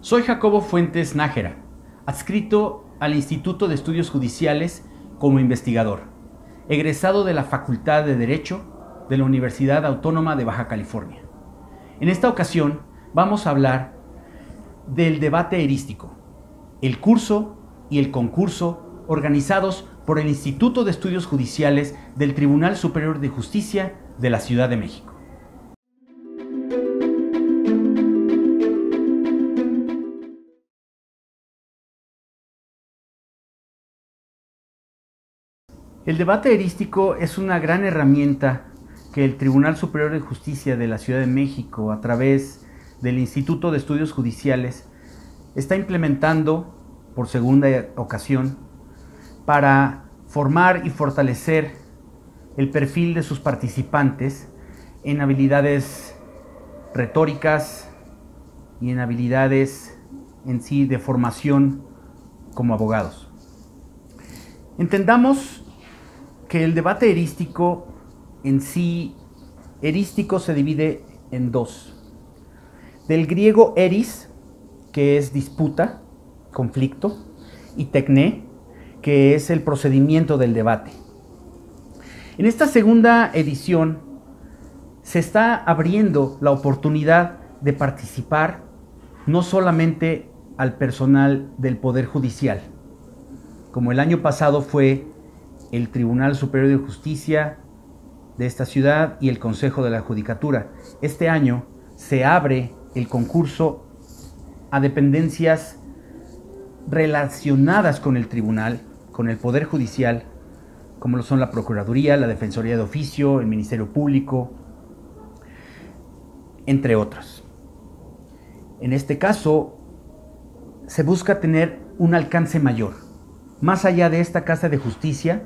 Soy Jacobo Fuentes Nájera, adscrito al Instituto de Estudios Judiciales como investigador, egresado de la Facultad de Derecho de la Universidad Autónoma de Baja California. En esta ocasión vamos a hablar del debate erístico, el curso y el concurso organizados por el Instituto de Estudios Judiciales del Tribunal Superior de Justicia de la Ciudad de México. El debate erístico es una gran herramienta que el Tribunal Superior de Justicia de la Ciudad de México, a través del Instituto de Estudios Judiciales, está implementando por segunda ocasión para formar y fortalecer el perfil de sus participantes en habilidades retóricas y en habilidades en sí de formación como abogados. Entendamos que el debate erístico en sí, erístico se divide en dos. Del griego eris, que es disputa, conflicto, y tekné, que es el procedimiento del debate. En esta segunda edición se está abriendo la oportunidad de participar no solamente al personal del Poder Judicial, como el año pasado fue el Tribunal Superior de Justicia de esta ciudad y el Consejo de la Judicatura. Este año se abre el concurso a dependencias relacionadas con el tribunal, con el Poder Judicial, como lo son la Procuraduría, la Defensoría de Oficio, el Ministerio Público, entre otros. En este caso, se busca tener un alcance mayor. Más allá de esta Casa de Justicia,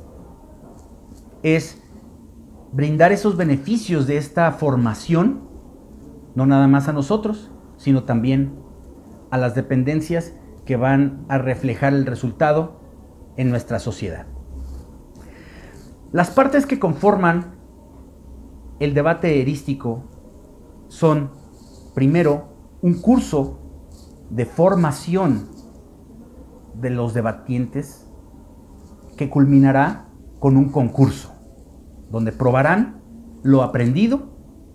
es brindar esos beneficios de esta formación, no nada más a nosotros, sino también a las dependencias que van a reflejar el resultado en nuestra sociedad. Las partes que conforman el debate erístico son, primero, un curso de formación de los debatientes que culminará con un concurso, donde probarán lo aprendido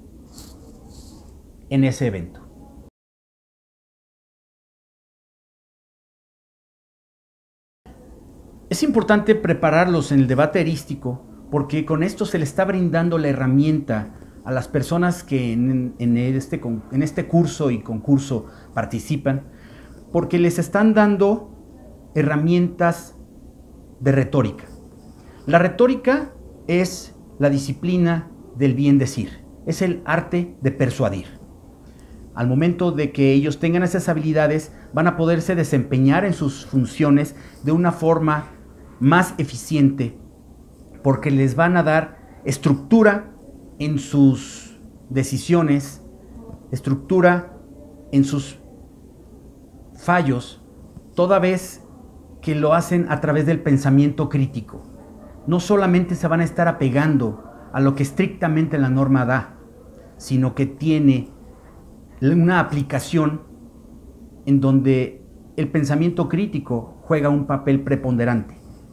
en ese evento. Es importante prepararlos en el debate erístico porque con esto se le está brindando la herramienta a las personas que en este curso y concurso participan, porque les están dando herramientas de retórica. La retórica es la disciplina del bien decir, es el arte de persuadir. Al momento de que ellos tengan esas habilidades, van a poderse desempeñar en sus funciones de una forma más eficiente, porque les van a dar estructura en sus decisiones, estructura en sus fallos, toda vez que lo hacen a través del pensamiento crítico. No solamente se van a estar apegando a lo que estrictamente la norma da, sino que tiene una aplicación en donde el pensamiento crítico juega un papel preponderante.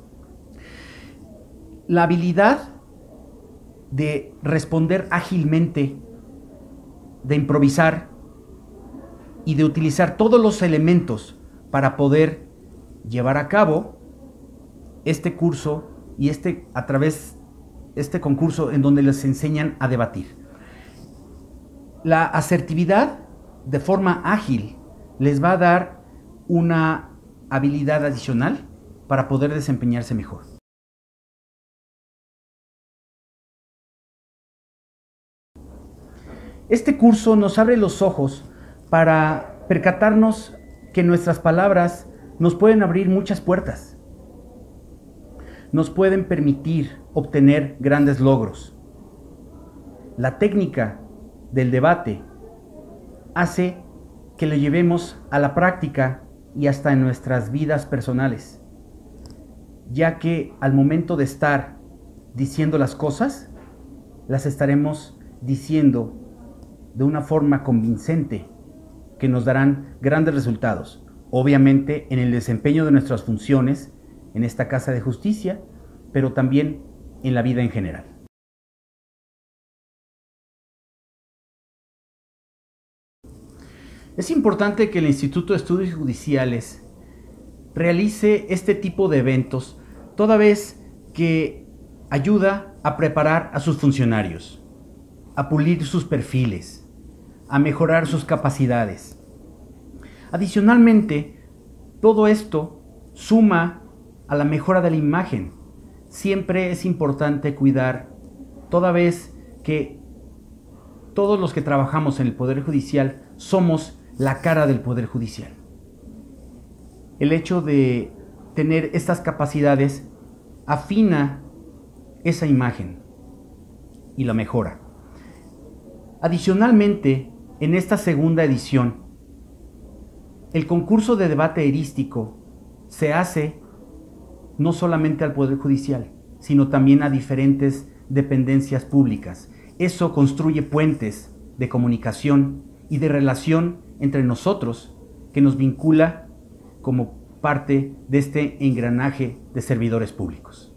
La habilidad de responder ágilmente, de improvisar y de utilizar todos los elementos para poder llevar a cabo este curso y a través de este concurso en donde les enseñan a debatir. La asertividad de forma ágil les va a dar una habilidad adicional para poder desempeñarse mejor. Este curso nos abre los ojos para percatarnos que nuestras palabras nos pueden abrir muchas puertas. Nos pueden permitir obtener grandes logros. La técnica del debate hace que lo llevemos a la práctica y hasta en nuestras vidas personales, ya que al momento de estar diciendo las cosas, las estaremos diciendo de una forma convincente que nos darán grandes resultados, obviamente en el desempeño de nuestras funciones en esta Casa de Justicia, pero también en la vida en general. Es importante que el Instituto de Estudios Judiciales realice este tipo de eventos, toda vez que ayuda a preparar a sus funcionarios, a pulir sus perfiles, a mejorar sus capacidades. Adicionalmente, todo esto suma a la mejora de la imagen. Siempre es importante cuidar, toda vez que todos los que trabajamos en el Poder Judicial somos la cara del Poder Judicial. El hecho de tener estas capacidades afina esa imagen y la mejora. Adicionalmente, en esta segunda edición, el concurso de debate erístico se hace no solamente al Poder Judicial, sino también a diferentes dependencias públicas. Eso construye puentes de comunicación y de relación entre nosotros que nos vincula como parte de este engranaje de servidores públicos.